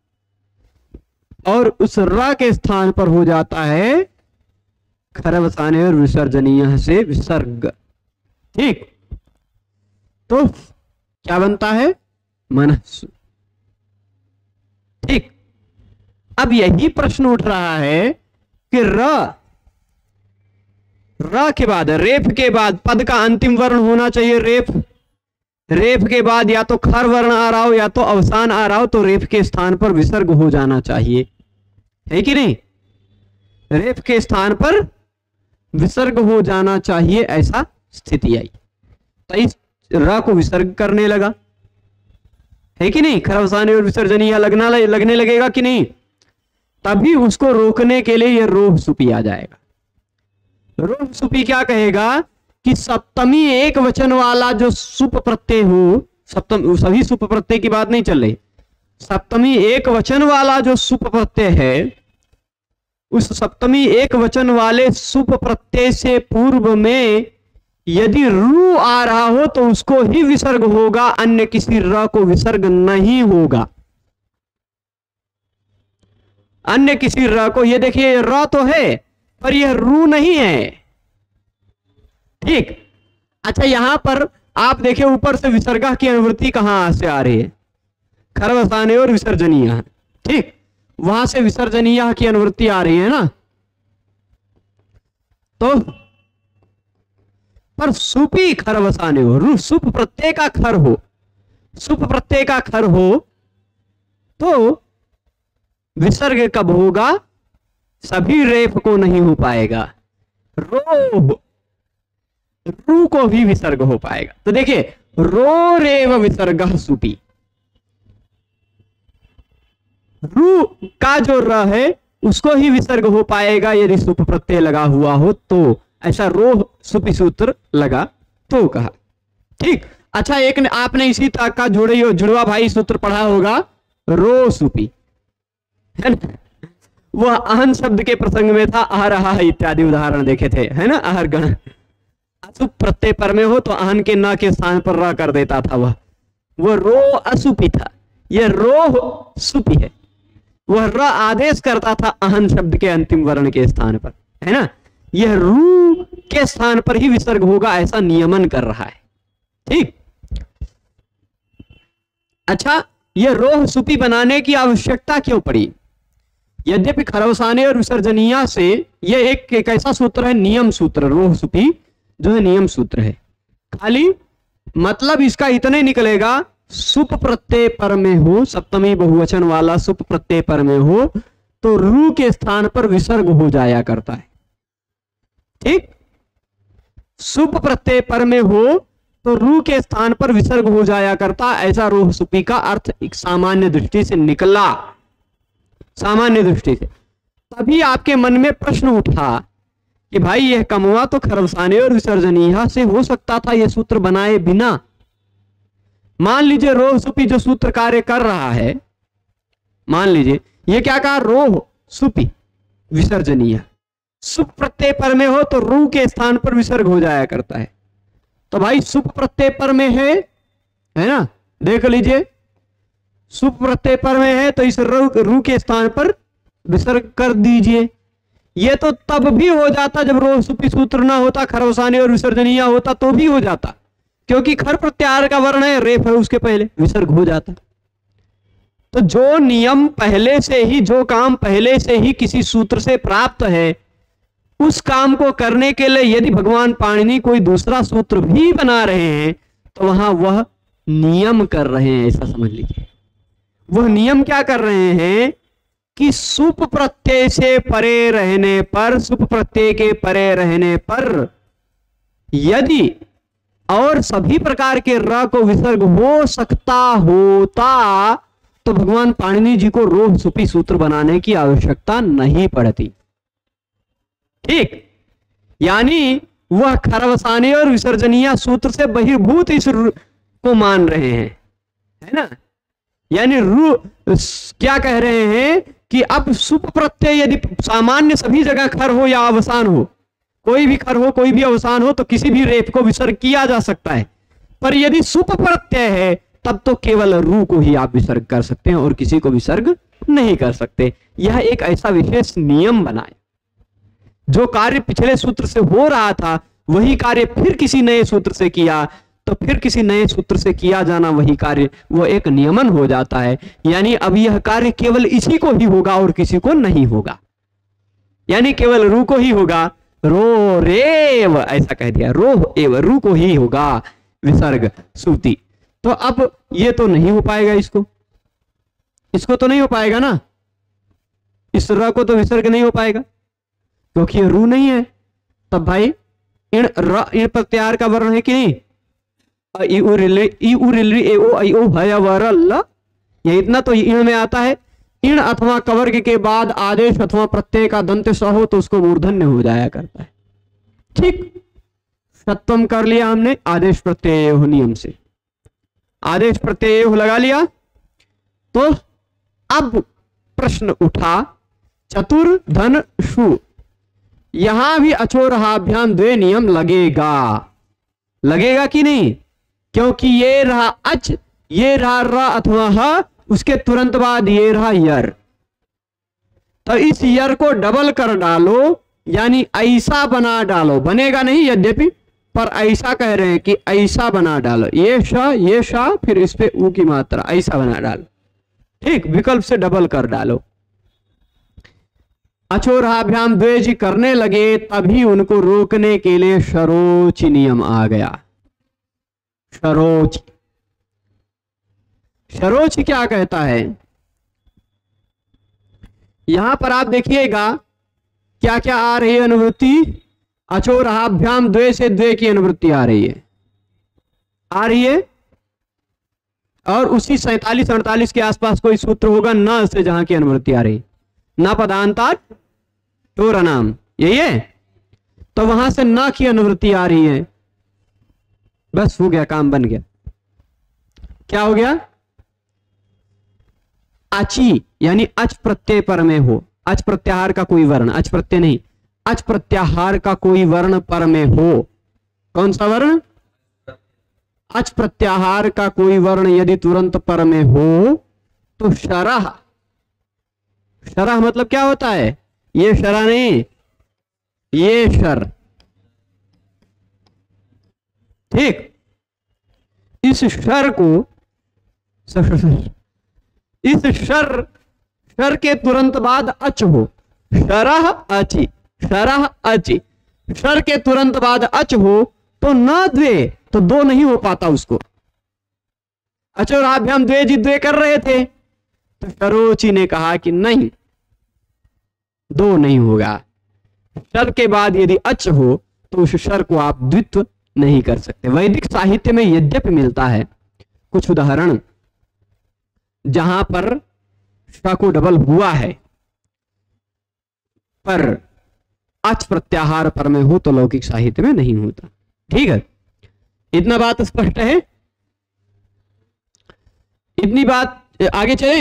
और उस र के स्थान पर हो जाता है खरवसाने और विसर्जनीय से विसर्ग। ठीक, तो क्या बनता है? मनस। ठीक, अब यही प्रश्न उठ रहा है कि र, र के बाद, रेफ के बाद पद का अंतिम वर्ण होना चाहिए रेफ। रेफ के बाद या तो खर वर्ण आ रहा हो या तो अवसान आ रहा हो, तो रेफ के स्थान पर विसर्ग हो जाना चाहिए, है कि नहीं? रेफ के स्थान पर विसर्ग हो जाना चाहिए, ऐसा स्थिति आई, तो इस र को विसर्ग करने लगा, है कि नहीं? खरवसाने और विसर्जनीय लगना लगने लगेगा कि नहीं? तभी उसको रोकने के लिए ये रोह सुपी आ जाएगा। रोह सुपी क्या कहेगा कि सप्तमी एक वचन वाला जो सुप प्रत्यय हो, सप्तम सभी सुप प्रत्यय की बात नहीं चल रही, सप्तमी एक वचन वाला जो सुप प्रत्यय है, उस सप्तमी एक वचन वाले सुप प्रत्यय से पूर्व में यदि रू आ रहा हो तो उसको ही विसर्ग होगा, अन्य किसी र को विसर्ग नहीं होगा। अन्य किसी र को, ये देखिए र तो है पर यह रू नहीं है। ठीक, अच्छा यहां पर आप देखिए ऊपर से विसर्गा की अनुवृत्ति कहां से आ रही है? खरवसाने और विसर्जनीय। ठीक, वहां से विसर्जनीय की अनुवृत्ति आ रही है ना। तो पर सुपी खरवसाने हो, रू सुप प्रत्यय का खर हो, सुप प्रत्यय का खर हो तो विसर्ग कब होगा? सभी रेफ को नहीं हो पाएगा, रो रू को भी विसर्ग हो पाएगा। तो देखिए, रो रेव विसर्ग सुपी, रू का जो र है उसको ही विसर्ग हो पाएगा यदि सुप प्रत्यय लगा हुआ हो तो। ऐसा रोह सुपी सूत्र लगा तो कहा। ठीक, अच्छा एक ने, आपने इसी तरह का जोड़े जुड़वा भाई सूत्र पढ़ा होगा, रो सुपी, है ना? वह आहन शब्द के प्रसंग में था, आ रहा है इत्यादि उदाहरण देखे थे, है ना? आहर गण असुप प्रत्यय पर में हो तो आहन के न के स्थान पर र कर देता था, वह वह रो असुपी था, यह रो सुपी है। वह र आदेश करता था आहन शब्द के अंतिम वर्ण के स्थान पर, है ना? यह रू के स्थान पर ही विसर्ग होगा, ऐसा नियमन कर रहा है। ठीक, अच्छा ये रोह सुपी बनाने की आवश्यकता क्यों पड़ी? यद्यपि खरवसाने और विसर्जनीय से ये एक, एक ऐसा सूत्र है, नियम सूत्र, रोह सुपी जो है नियम सूत्र है। खाली मतलब इसका इतने निकलेगा, सुप प्रत्यय पर में हो, सप्तमी बहुवचन वाला सुप प्रत्यय पर में हो तो रू के स्थान पर विसर्ग हो जाया करता है। ठीक, सुप प्रत्यय पर में हो तो रू के स्थान पर विसर्ग हो जाया करता, ऐसा रोह सुपी का अर्थ एक सामान्य दृष्टि से निकला, सामान्य दृष्टि से। तभी आपके मन में प्रश्न उठा कि भाई यह कमवा तो खरवसाने और विसर्जनीय से हो सकता था, यह सूत्र बनाए बिना। मान लीजिए रोह सुपी जो सूत्र कार्य कर रहा है, मान लीजिए ये क्या कहा, रोह सुपी विसर्जनीय, सुप प्रत्यय पर में हो तो रू के स्थान पर विसर्ग हो जाया करता है। तो भाई सुप प्रत्यय पर में है, है ना, देख लीजिए सुप प्रत्यय पर में है तो इस रू, रू के स्थान पर विसर्ग कर दीजिए। ये तो तब भी हो जाता जब रोह सुपी सूत्र ना होता, खरवसाने और विसर्जनीय होता तो भी हो जाता, क्योंकि खर प्रत्याहार का वर्ण है, रेफ है, उसके पहले विसर्ग हो जाता। तो जो नियम पहले से ही, जो काम पहले से ही किसी सूत्र से प्राप्त है, उस काम को करने के लिए यदि भगवान पाणिनि कोई दूसरा सूत्र भी बना रहे हैं तो वहां वह नियम कर रहे हैं, ऐसा समझ लीजिए। वह नियम क्या कर रहे हैं कि सुप प्रत्यय से परे रहने पर, सुप प्रत्यय के परे रहने पर यदि और सभी प्रकार के र को विसर्ग हो सकता होता तो भगवान पाणिनि जी को रोह सुपी सूत्र बनाने की आवश्यकता नहीं पड़ती। ठीक, यानी वह खरवसाने और विसर्जनीय सूत्र से बहिर्भूत इस को मान रहे हैं, है ना। यानी रू क्या कह रहे हैं कि अब सुप प्रत्यय यदि सामान्य सभी जगह खर हो या अवसान हो, कोई भी खर हो कोई भी अवसान हो, तो किसी भी रेफ को विसर्ग किया जा सकता है, पर यदि सुप प्रत्यय है तब तो केवल रू को ही आप विसर्ग कर सकते हैं और किसी को विसर्ग नहीं कर सकते। यह एक ऐसा विशेष नियम बनाए, जो कार्य पिछले सूत्र से हो रहा था वही कार्य फिर किसी नए सूत्र से किया तो फिर किसी नए सूत्र से किया जाना वही कार्य, वो एक नियमन हो जाता है। यानी अब यह कार्य केवल इसी को ही होगा और किसी को नहीं होगा, यानी केवल रू को ही होगा, रो रेव ऐसा कह दिया, रो एव रू को ही होगा विसर्ग सूती। तो अब ये तो नहीं हो पाएगा, इसको इसको तो नहीं हो पाएगा ना, इस र को तो विसर्ग नहीं हो पाएगा क्योंकि ये रू नहीं है। तब भाई इन र इन प्रत्याहार का वर्ण है कि नहीं, ई उ रिल ई उ रिल ए ओ आई ओ हय वर ल, ये इतना तो इन में आता है। इन अथवा कवर्ग के बाद आदेश अथवा प्रत्यय का दंत स हो तो उसको मूर्धन्य हो जाया करता है। ठीक, सत्वम कर लिया हमने, आदेश प्रत्यय हो नियम से, आदेश प्रत्यय हो लगा लिया। तो अब प्रश्न उठा चतुर धन शु, यहां भी अचोरहाभ्याम द्वे नियम लगेगा, लगेगा कि नहीं, क्योंकि ये रहा अच, ये रहा र अथवा ह, उसके तुरंत बाद ये रहा यर, तो इस यर को डबल कर डालो, यानी ऐसा बना डालो, बनेगा नहीं यद्यपि, पर ऐसा कह रहे हैं कि ऐसा बना डालो, ये श ये श फिर इस पे ऊ की मात्रा, ऐसा बना डालो। ठीक, विकल्प से डबल कर डालो। अचोरहाभ्याम द्वेज करने लगे तभी उनको रोकने के लिए शरोच नियम आ गया। शरोच, शरोच क्या कहता है, यहां पर आप देखिएगा क्या क्या आ रही है अनुवृत्ति, अचोरहाभ्याम द्वे से द्वे की अनुवृत्ति आ रही है, आ रही है। और उसी सैतालीस अड़तालीस के आसपास कोई सूत्र होगा न से जहां की अनुवृत्ति आ रही, न पदांता टोर नाम, यही है, तो वहां से न की अनुवृत्ति आ रही है। बस हो गया, काम बन गया। क्या हो गया, अची यानी अच प्रत्यय पर में हो, अच प्रत्याहार का कोई वर्ण, अच प्रत्यय नहीं, अच प्रत्याहार का कोई वर्ण पर में हो। कौन सा वर्ण, अच प्रत्याहार का कोई वर्ण यदि तुरंत पर में हो तो शरह, शरह मतलब क्या होता है, ये शरह नहीं, ये शर। ठीक, इस शर को इस शर शर के तुरंत बाद अच हो, शरह अचि, शरह अचि, शर के तुरंत बाद अच हो तो न द्वे, तो दो नहीं हो पाता उसको। अचोराभ्याम द्वे जिद्वे कर रहे थे तो शरोची ने कहा कि नहीं, दो नहीं होगा। शर के बाद यदि अच हो तो उस शर को आप द्वित्व नहीं कर सकते। वैदिक साहित्य में यद्यपि मिलता है कुछ उदाहरण जहां पर श को डबल हुआ है, पर अच प्रत्याहार पर में हो तो लौकिक साहित्य में नहीं होता। ठीक है, इतना बात स्पष्ट है। इतनी बात, आगे चले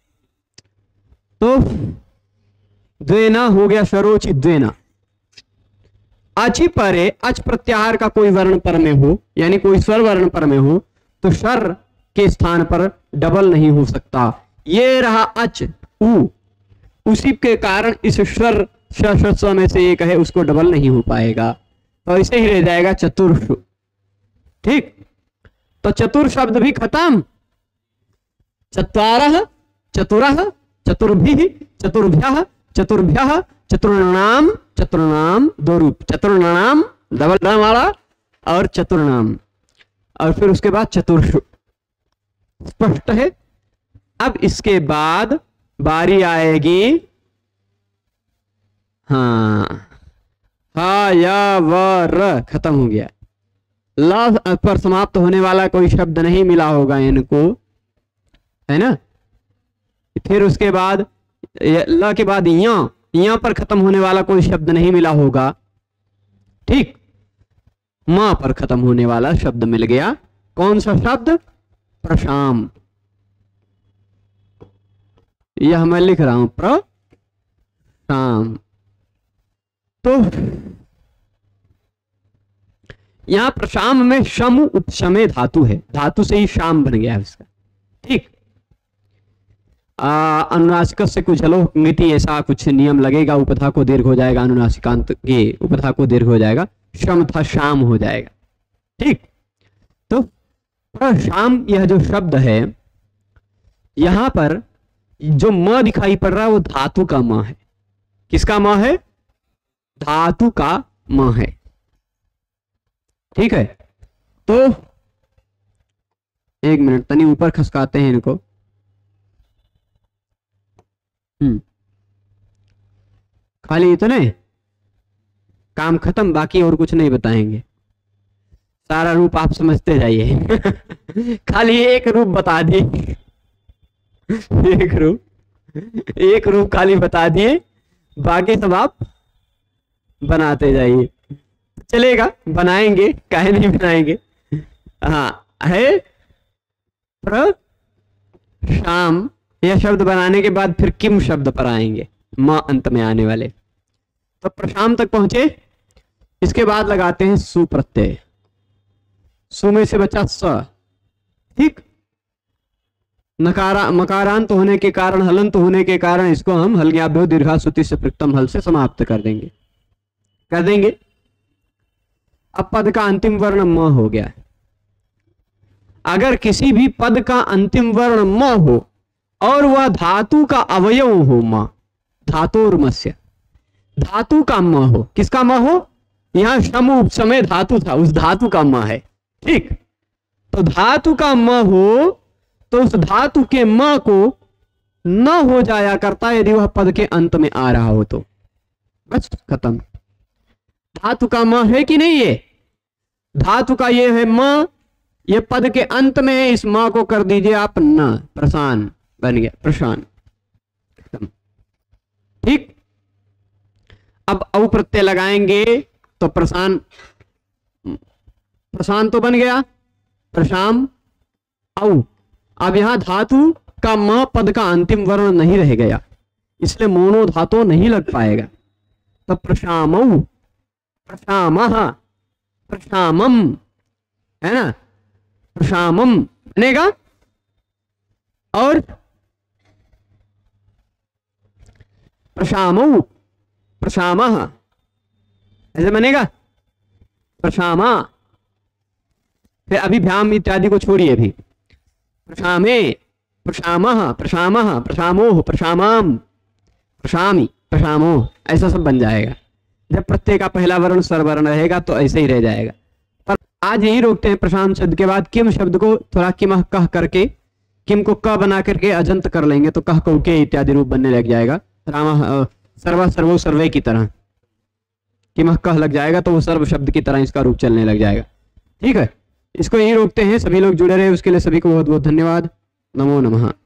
तो द्वेना हो गया, शरोची द्वेना। अचि परे, अच प्रत्याहार का कोई वर्ण पर में हो, यानी कोई स्वर वर्ण पर में हो तो शर के स्थान पर डबल नहीं हो सकता। ये रहा अच उ, उसी के कारण इस स्वर श में से एक है उसको डबल नहीं हो पाएगा, तो इसे ही रह जाएगा चतुर्ष। ठीक, तो चतुर शब्द भी खत्म। चत्वारः, चतुरः, चतुर्भिः, चतुर्भ्यः, चतुर्भ्यः, चतुर्णाम, चतुर्णाम दो रूप, चतुर्णाम डबल नाम वाला और चतुर्णाम, और फिर उसके बाद चतुर्ष। स्पष्ट है। अब इसके बाद बारी आएगी हाँ हा या व र, खत्म हो गया। ल पर समाप्त होने वाला कोई शब्द नहीं मिला होगा इनको, है ना। फिर उसके बाद ल के बाद या, या पर खत्म होने वाला कोई शब्द नहीं मिला होगा। ठीक, मां पर खत्म होने वाला शब्द मिल गया। कौन सा शब्द? प्रशाम। यह मैं लिख रहा हूं, प्रशाम। तो यहां प्रशाम में शम उपशमे धातु है, धातु से ही शाम बन गया है इसका। ठीक, अनुनासिक से कुछ झलोंगिति ऐसा कुछ नियम लगेगा, उपधा को दीर्घ हो जाएगा, अनुनासिकांत के उपधा को दीर्घ हो जाएगा, शम था शाम हो जाएगा। ठीक, तो प्रशाम यह जो शब्द है यहां पर जो म दिखाई पड़ रहा है वो धातु का म है। किसका म है? धातु का म है। ठीक है, तो एक मिनट तनी ऊपर खसकाते हैं इनको। हम्म खाली इतने काम खत्म, बाकी और कुछ नहीं बताएंगे, सारा रूप आप समझते जाइए। खाली एक रूप बता दिए, एक रूप एक रूप खाली बता दिए, बाकी सब आप बनाते जाइए। चलेगा, बनाएंगे, काहे नहीं बनाएंगे। हाँ, है प्रशाम। यह शब्द बनाने के बाद फिर किम शब्द पर आएंगे, मां अंत में आने वाले। तो प्रशाम तक पहुंचे, इसके बाद लगाते हैं सु प्रत्यय। सु में से बचा स। ठीक, नकारा मकारांत होने के कारण, हलंत होने के कारण इसको हम हल्ग्याभ्यो दीर्घा सुति से प्रथम हल से समाप्त कर देंगे कर देंगे अब पद का अंतिम वर्ण म हो गया। अगर किसी भी पद का अंतिम वर्ण म हो और वह धातु का अवयव हो, म धातुर्मस्य, धातु का म हो। किसका म हो? यहां शम उपसमय धातु था, उस धातु का म है। ठीक, तो धातु का म हो तो उस धातु के म को न हो जाया करता यदि वह पद के अंत में आ रहा हो तो। बस खत्म। धातु का म है कि नहीं? ये धातु का ये है म, ये पद के अंत में है, इस म को कर दीजिए आप न, प्रशान बन गया, प्रशान। ठीक, अब औ प्रत्यय लगाएंगे तो प्रशान, प्रशान तो बन गया, प्रशाम औ। अब यहां धातु का म पद का अंतिम वर्ण नहीं रह गया, इसलिए मोनो धातु नहीं लग पाएगा। तो प्रशामौ, प्रशामः, प्रशामम, है ना, प्रशामम बनेगा। और प्रशामौ, प्रशामः ऐसे बनेगा, प्रशामा। फिर अभिभ्याम इत्यादि को छोड़िए, भी प्रशामे, प्रशामः, प्रशामः, प्रशामोह, प्रशामाम, प्रशामी, प्रशामोह, ऐसा सब बन जाएगा। जब प्रत्यय का पहला वर्ण स्वरवर्ण रहेगा तो ऐसे ही रह जाएगा। पर आज यही रोकते हैं प्रशाम शब्द के बाद किम शब्द को थोड़ा किमह कह करके, किम को क बना करके अजंत कर लेंगे तो कह कौ के इत्यादि रूप बनने लग जाएगा। राम सर्वा सर्वो सर्वे की तरह किमह कह लग जाएगा तो वो सर्व शब्द की तरह इसका रूप चलने लग जाएगा। ठीक है, इसको यही रोकते हैं। सभी लोग जुड़े रहे उसके लिए सभी को बहुत बहुत धन्यवाद। नमो नमः।